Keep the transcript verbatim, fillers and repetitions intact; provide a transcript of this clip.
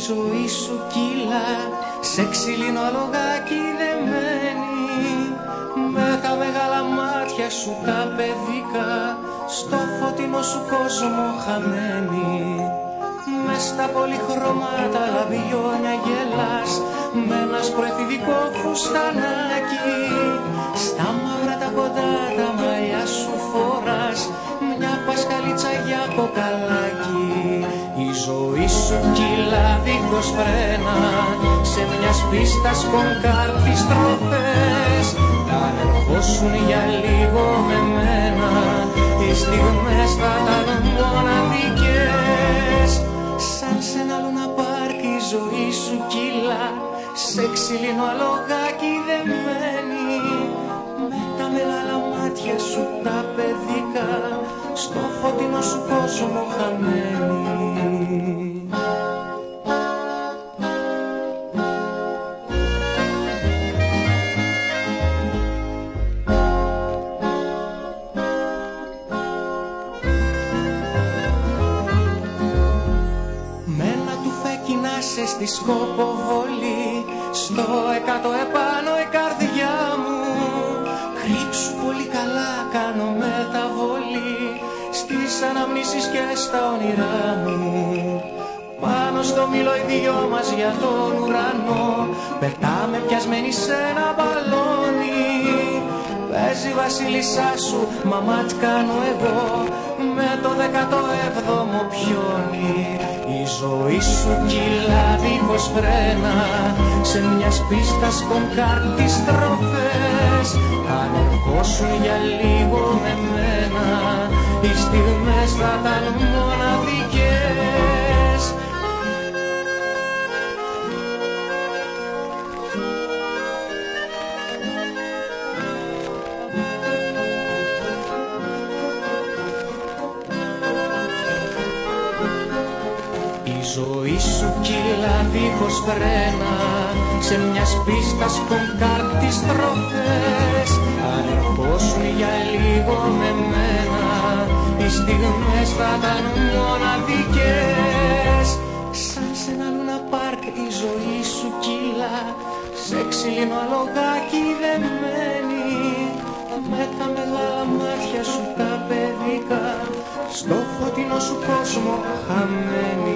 ζωή σου κύλα σε ξυλίνο αλογάκι δεμένη, με τα μεγάλα μάτια σου τα παιδικά στο φωτεινό σου κόσμο χαμένη. Μες στα πολυχρώματα λαμπιόνια γελάς με ένα σπροεφηβικό φουστανάκι, στα μαύρα τα κοντά τα μαλλιά σου φοράς μια πασκαλίτσα για κοκαλάκι. Η ζωή σου κύλα δίχως φρένα σε μιας πίστας κονκάρ τις στροφές, θα ερχόσουν για λίγο με μένα, οι στιγμές θα ήταν μοναδικές. Σαν σε ένα λούνα πάρκ η ζωή σου κύλα σε ξυλίνο αλογάκι δεμένη, με τα μεγάλα μάτια σου τα παιδικά στο φωτεινό σου κόσμο χαμένη. Στη σκοποβολή, στο εκατό επάνω η καρδιά μου, κρύψου πολύ καλά κάνω μεταβολή στις αναμνήσεις και στα όνειρά μου. Πάνω στο μήλο οι δυο μας για τον ουρανό πετάμε πιασμένοι σε ένα μπαλόνι, παίζει η βασίλισσά σου, μαμάτ κάνω εγώ με το δέκατο έβδομο πιόνι. Η ζωή σου κύλα δίχως φρένα σε μιας πίστας κονκάρ τις στροφές, αν ερχόσουν για λίγο με μένα, οι στιγμές θα ήταν μοναδικές. Η ζωή σου κύλα δίχως φρένα σε μιας πίστας κονκάρ τις στροφές, αν ερχόσουν για λίγο με μένα, οι στιγμές θα ήταν μοναδικές. Σαν σε ένα λούνα πάρκ η ζωή σου κύλα σε ξυλίνο αλογάκι δεμένη, με τα μεγάλα μάτια σου τα παιδικά στο φωτεινό σου κόσμο χαμένη.